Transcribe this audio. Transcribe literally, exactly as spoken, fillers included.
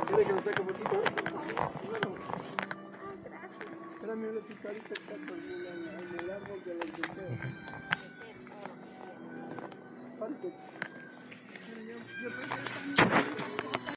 ¿Quiere que me saque un poquito? Bueno. Espérame, una picadita está en el árbol de los deseos. Parte.